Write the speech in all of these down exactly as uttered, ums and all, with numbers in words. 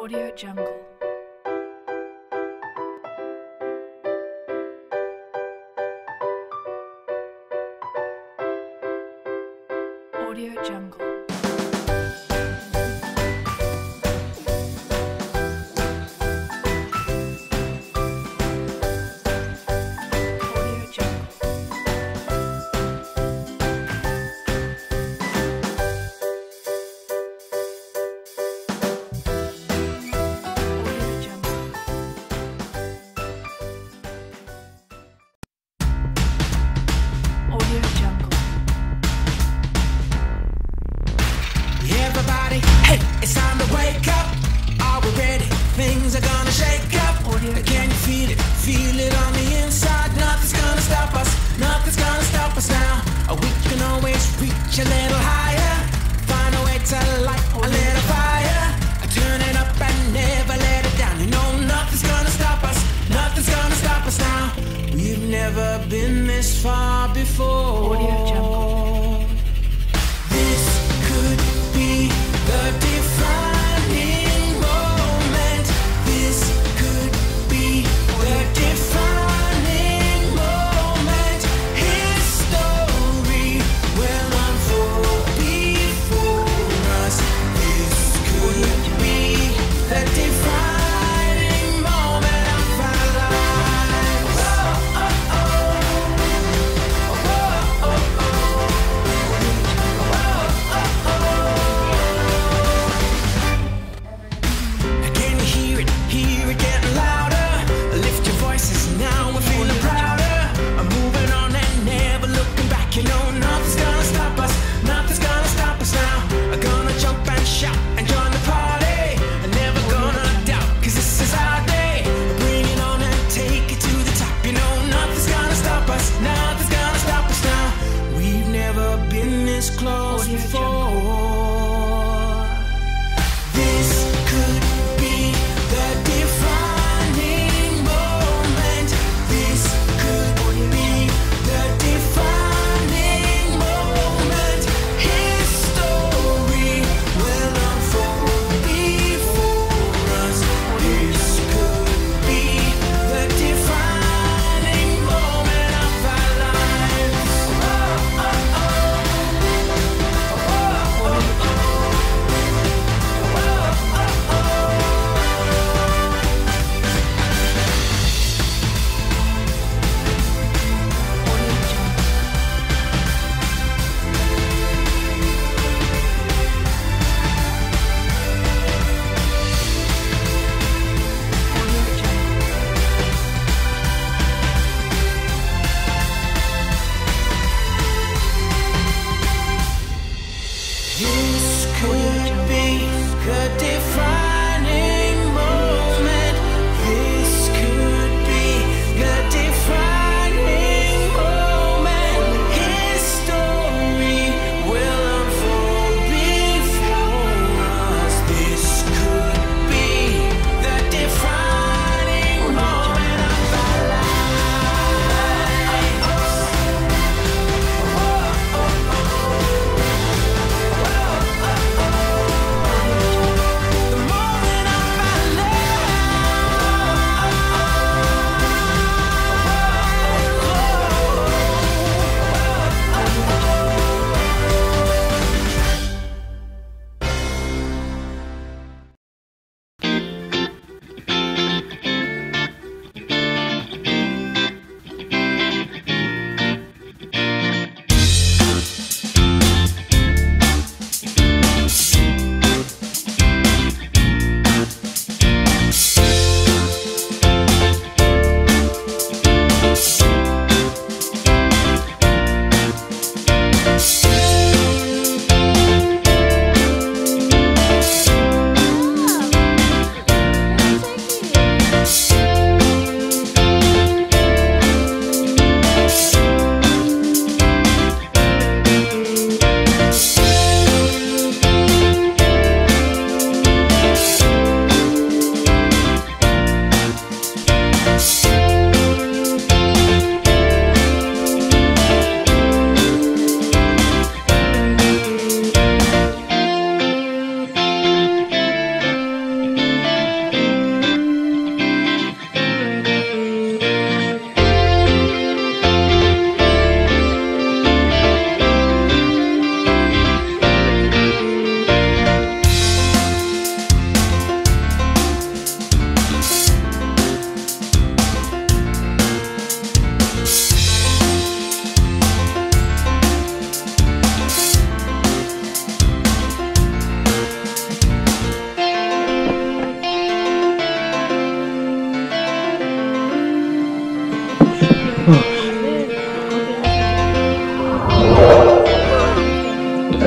Audio Jungle. Audio Jungle. Everybody, hey, it's time to wake up. Are we ready? Things are gonna shake up. Can you feel it? Feel it on the inside. Nothing's gonna stop us. Nothing's gonna stop us now. We can always reach a little higher. Find a way to light a little fire. Turn it up and never let it down. You know nothing's gonna stop us. Nothing's gonna stop us now. We've never been this far before. Audio Jungle. This could be the defining moment. This could be the defining moment. History will unfold before us. This could be the defining moment of our lives. Oh, oh, oh. Oh, oh, oh.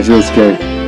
this cake.